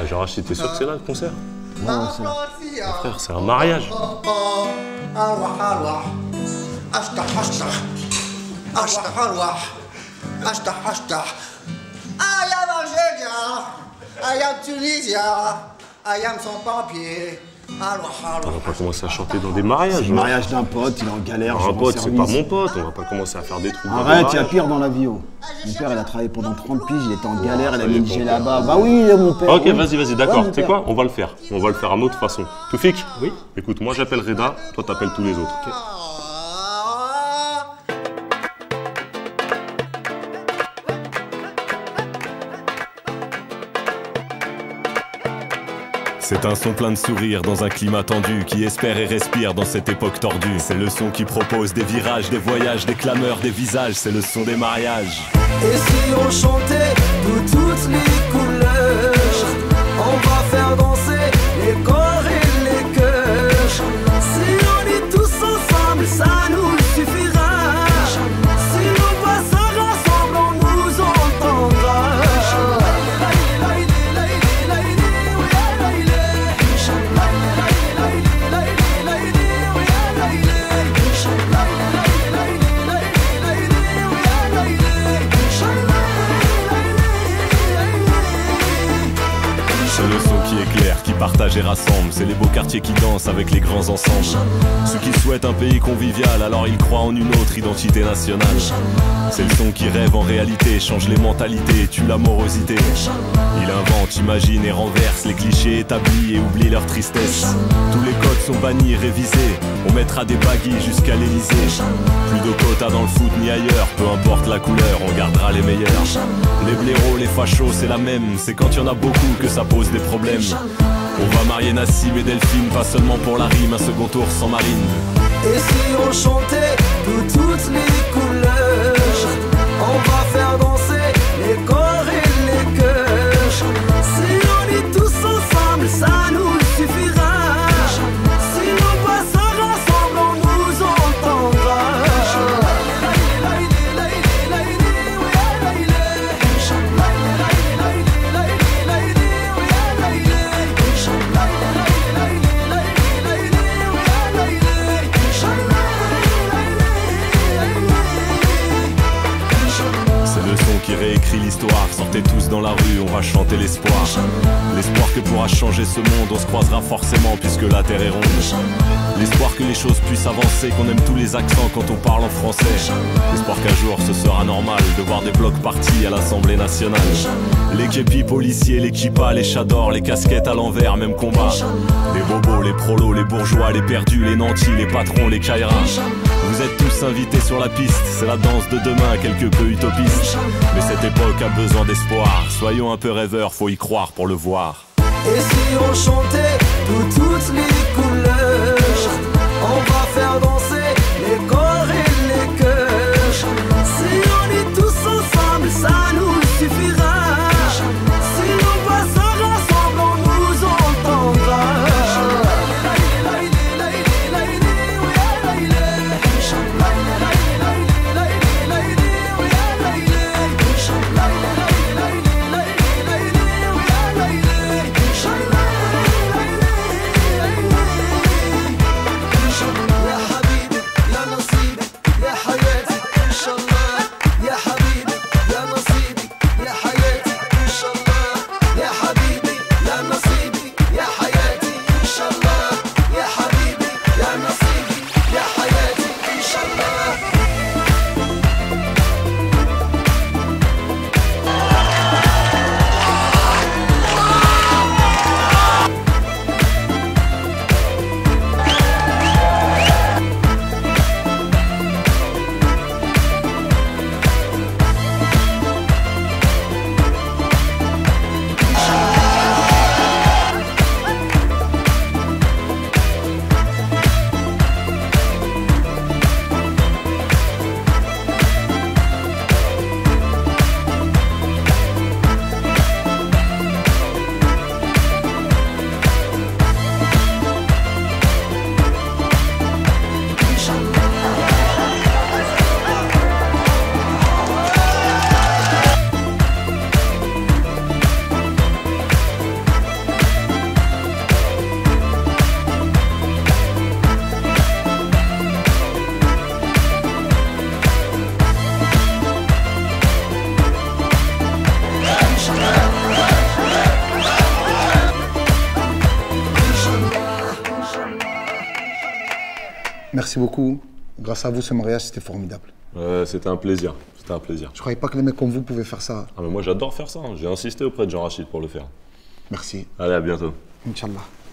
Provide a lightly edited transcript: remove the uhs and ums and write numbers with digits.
Genre, Rachid, t'es sûr que c'est là le concert? Non, c'est là. Frère, c'est un mariage. Ayam Algérie, Ayam Tunisie, Ayam sans papier. On va pas commencer à chanter dans des mariages. C'est le mariage d'un pote, il est en galère. Un pote, c'est pas mon pote, on va pas commencer à faire des trucs. Arrête, il y a pire dans la vie. Oh. Mon père, il a travaillé pendant 30 piges, il était en galère, il a mis le là-bas. Bah oui, mon père. Ok, oui. vas-y, d'accord. Ouais, Tu sais quoi? On va le faire. On va le faire à notre façon. Toufik? Oui. Écoute, moi j'appelle Reda, toi t'appelles tous les autres. Okay. C'est un son plein de sourires dans un climat tendu qui espère et respire dans cette époque tordue. C'est le son qui propose des virages, des voyages, des clameurs, des visages. C'est le son des mariages. Et si on chantait de toutes les couleurs, on va faire danser les corps et les cœurs. Si on est tous ensemble, ça nous suffira. Si nos voix se rassemblent, on nous entendra. C'est le son qui éclaire, qui partage et rassemble. C'est les beaux quartiers qui dansent avec les grands ensembles. Ceux qui souhaitent un pays convivial, alors ils croient en une autre identité nationale. C'est le son qui rêve en réalité, change les mentalités, tue la morosité. Il invente, imagine et renverse les clichés établis et oublie leur tristesse. Tous les codes sont bannis, révisés. On mettra des baguilles jusqu'à l'Elysée. Plus de quotas dans le foot ni ailleurs, peu importe la couleur, on gardera les meilleurs. Les blaireaux, les fachos, c'est la même. C'est quand il y en a beaucoup que ça pose des problèmes. On va marier Nassim et Delphine, pas seulement pour la rime, un second tour sans Marine. Et si on chantait de toutes les couleurs, on va faire danser les corps et les cœurs. Si on est tous ensemble, ça nous suffira. Si nos voix se rassemblent, on nous entendra. C'est le son qui réécrit l'histoire. Sortez tous dans la rue, on va chanter l'espoir. L'espoir que pourra changer ce monde, on se croisera forcément puisque la terre est ronde. L'espoir que les choses puissent avancer, qu'on aime tous les accents quand on parle en français. L'espoir qu'un jour ce sera normal de voir des blocs partis à l'Assemblée nationale. Les képis policiers, les kippas, les chadors, les casquettes à l'envers, même combat. Les bobos, les prolos, les bourgeois, les perdus, les nantis, les patrons, les kairas. Vous êtes tous invités sur la piste, c'est la danse de demain, quelque peu utopiste. Mais cette époque a besoin d'espoir, soyons un peu rêveurs, faut y croire pour le voir. Et si on chantait de toutes les couleurs, on va faire danser les corps et les cœurs. Si on est tous ensemble, ça nous suffira. Si nos voix se rassemblent, on nous entendra. يا حبيبي Merci beaucoup. Grâce à vous, ce mariage, c'était formidable. C'était un plaisir. C'était un plaisir. Je croyais pas que les mecs comme vous pouvaient faire ça. Ah mais moi j'adore faire ça. J'ai insisté auprès de Jean-Rachid pour le faire. Merci. Allez, à bientôt. Inch'Allah.